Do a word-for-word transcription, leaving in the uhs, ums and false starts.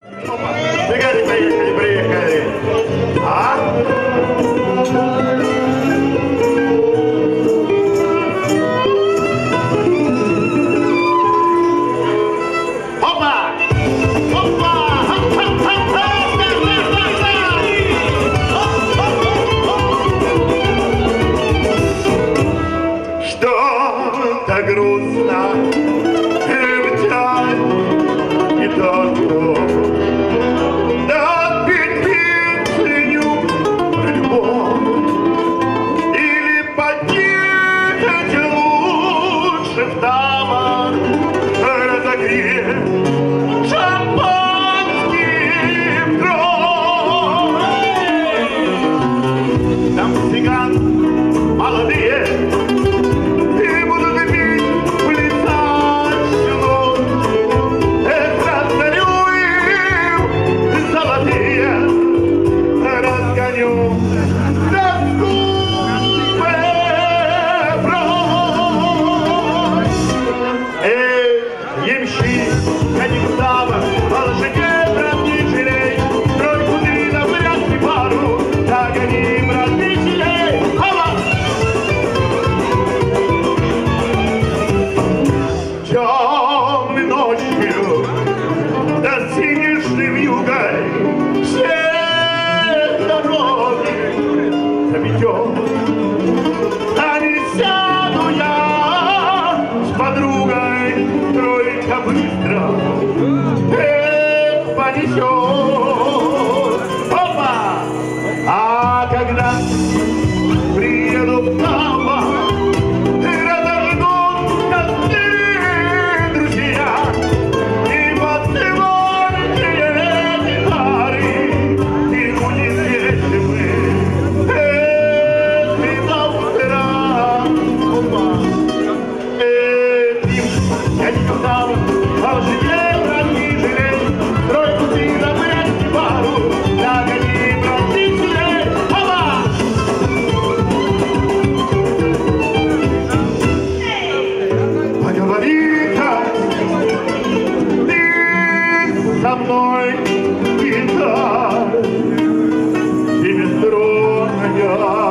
Приехали, приехали, приехали. А? Опа! Опа! Что так грустно кричать и только да петь песню про любовь или подъехать лучше в табор разогреть шампанским кровь. Там цыган молодые и будут пить в лица всю ночь. Это разгоню им золотые, разгоню раскупы прочь. Эй, ямщик, гони в табор, а лошадей, брат, не жалей. Тройку ты на вряд ли пару, догони, брат, не жалей. Темной ночью, да синишной вьюгой, все дороги заметет. А не сяду я с подругой, тройка быстро эх, понесет. Опа! А когда приеду в табор, разожгут костры друзья и поцелуйте гитары, и будет весело. Эх, и завтра, опа! Эх, я не казал, а лошадей, брат, не жалей. Тройку ты забыть пару, догони, брат, не жалей. Опа! Поговори-ка ты со мной, гитара, и бесструнная